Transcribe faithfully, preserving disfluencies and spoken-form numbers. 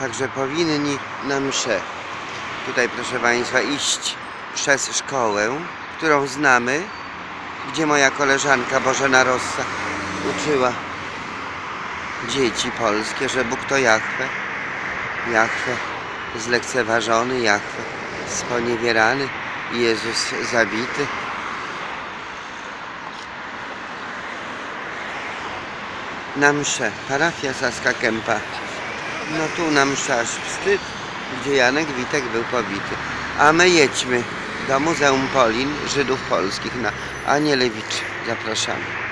Także powinni na mszę. Tutaj, proszę Państwa, iść przez szkołę, którą znamy, gdzie moja koleżanka Bożena Rossa uczyła dzieci polskie, że Bóg to Jahwe. Jahwe zlekceważony, Jahwe sponiewierany, Jezus zabity. Na mszę, parafia Saska Kępa. No tu na mszę aż wstyd, gdzie Janek Witek był pobity. A my jedźmy do Muzeum Polin Żydów Polskich na Anielewicz. Zapraszamy.